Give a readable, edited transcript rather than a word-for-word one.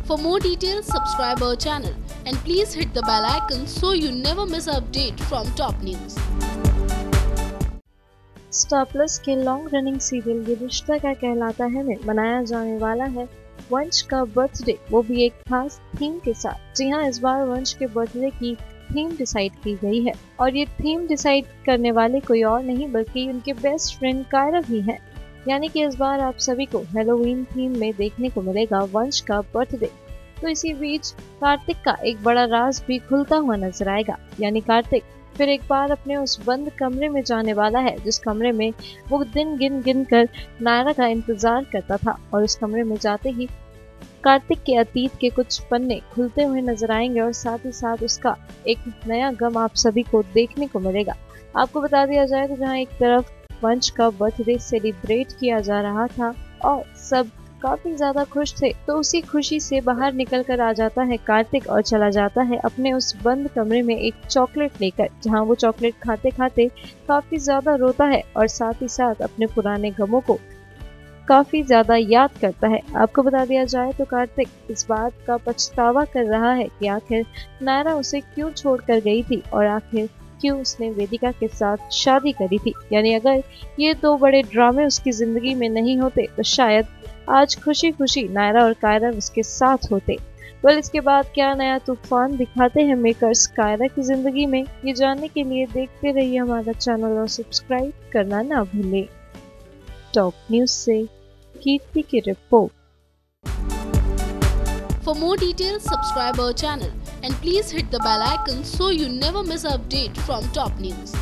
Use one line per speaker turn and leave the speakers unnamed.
For more details, subscribe our channel and please hit the bell icon so you never miss an update from top news.
Star Plus के long running serial Yeh Rishta क्या कहलाता है में मनाया जाने वाला है वंश का बर्थडे, वो भी एक खास थीम के साथ। जी हाँ, इस बार वंश के बर्थडे की थीम डिसाइड की गई है और ये थीम डिसाइड करने वाले कोई और नहीं बल्कि उनके बेस्ट फ्रेंड कायरा ही है। यानी कि इस बार आप सभी को हैलोवीन थीम में देखने को मिलेगा वंश का बर्थडे। तो इसी बीच कार्तिक का एक बड़ा राज भी खुलता हुआ नजर आएगा। यानी कार्तिक फिर एक बार अपने उस बंद कमरे में जाने वाला है जिस कमरे में वो दिन गिन गिन कर नायरा का इंतजार करता था, और उस कमरे में जाते ही कार्तिक के अतीत के कुछ पन्ने खुलते हुए नजर आएंगे और साथ ही साथ उसका एक नया गम आप सभी को देखने को मिलेगा। आपको बता दिया जाए तो जहाँ एक तरफ वंश का बर्थडे सेलिब्रेट किया जा रहा था और सब काफी ज्यादा खुश थे, तो उसी खुशी से बाहर निकल कर आ जाता है कार्तिक और चला जाता है अपने उस बंद कमरे में एक चॉकलेट लेकर, जहां वो चॉकलेट खाते खाते काफी ज्यादा रोता है और साथ ही साथ अपने पुराने गमों को काफी ज्यादा याद करता है। आपको बता दिया जाए तो कार्तिक इस बात का पछतावा कर रहा है कि आखिर नायरा उसे क्यों छोड़कर गई थी और आखिर क्यों उसने वेदिका के साथ शादी करी थी। यानी अगर ये दो बड़े ड्रामे उसकी जिंदगी में नहीं होते तो शायद आज खुशी खुशी नायरा और कायरा उसके साथ होते। इसके बाद क्या नया तूफान दिखाते हैं मेकर्स कायरा की जिंदगी में, ये जानने के लिए देखते रहिए हमारा चैनल और सब्सक्राइब करना ना भूलें। टॉप न्यूज से कीर्ति की report.
For more details, subscribe our channel and please hit the bell icon so you never miss an update from top news.